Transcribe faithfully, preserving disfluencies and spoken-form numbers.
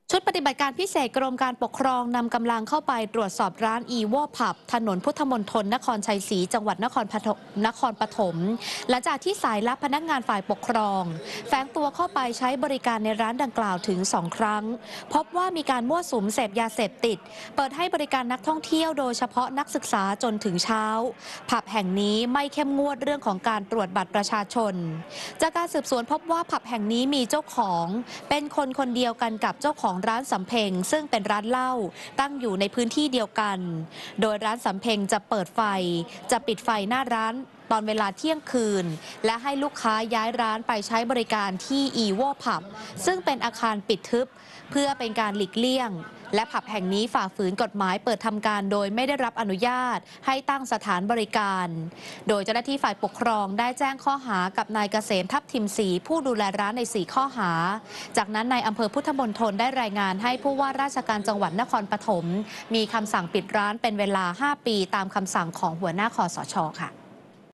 ชุดปฏิบัติการพิเศษกรมการปกครองนำกำลังเข้าไปตรวจสอบร้านอีโวผับถนนพุทธมณฑลนครชัยศรีจังหวัดนครปฐมนครปฐมหลังจากที่สายลับพนักงานฝ่ายปกครองแฝงตัวเข้าไปใช้บริการในร้านดังกล่าวถึงสองครั้งพบว่ามีการมั่วสุมเสพยาเสพติดเปิดให้บริการนักท่องเที่ยวโดยเฉพาะนักศึกษาจนถึงเช้าผับแห่งนี้ไม่เข้มงวดเรื่องของการตรวจบัตรประชาชนจากการสืบสวนพบว่าผับแห่งนี้มีเจ้าของเป็นคนคนเดียวกันกับเจ้าของร้านสำเพ็งซึ่งเป็นร้านเหล้าตั้งอยู่ในพื้นที่เดียวกันโดยร้านสำเพ็งจะเปิดไฟจะปิดไฟหน้าร้านตอนเวลาเที่ยงคืนและให้ลูกค้าย้ายร้านไปใช้บริการที่อีโวผับซึ่งเป็นอาคารปิดทึบเพื่อเป็นการหลีกเลี่ยงและผับแห่งนี้ฝ่าฝืนกฎหมายเปิดทำการโดยไม่ได้รับอนุญาตให้ตั้งสถานบริการโดยเจ้าหน้าที่ฝ่ายปกครองได้แจ้งข้อหากับนายเกษมทัพทิมศรีผู้ดูแลร้านในสี่ข้อหาจากนั้นนายอำเภอพุทธมณฑลได้รายงานให้ผู้ว่าราชการจังหวัดนครปฐมมีคำสั่งปิดร้านเป็นเวลาห้าปีตามคำสั่งของหัวหน้าคสช.ค่ะ